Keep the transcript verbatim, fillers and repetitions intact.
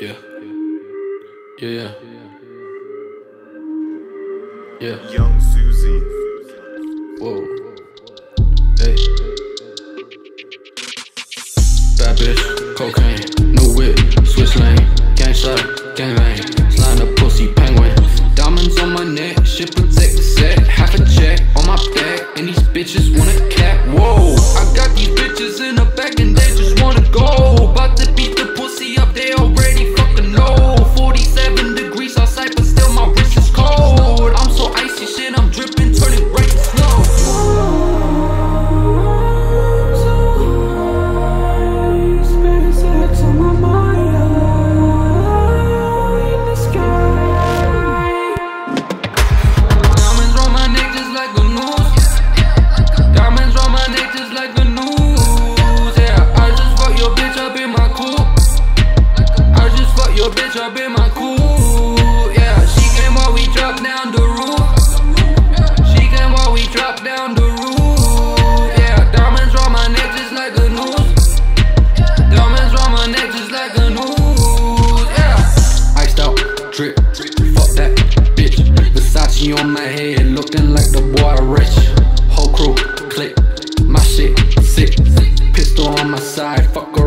Yeah. Yeah, yeah. Yeah. Young Susie. Whoa. Hey. Bad bitch, cocaine, new whip, switch lane, gang shot, gang lane, slime a pussy penguin. Diamonds on my neck, shit protect the set, half a check on my back, and these bitches wanna cap. Whoa, I got these bitches in the back and they just wanna go. About to beat the pussy up, they already fucking know. forty-seven degrees outside, but still my wrist is cold. I'm so icy, shit, I'm dripping, turning right to snow. Your bitch up in my coupe, yeah. She came while we dropped down the roof. She came while we dropped down the roof, yeah. Diamonds round my neck just like a noose. Diamonds round my neck just like a noose, yeah. Iced out, drip, fuck that bitch. Versace on my head, looking like the boy rich. Whole crew, click, my shit sick. Pistol on my side, fuck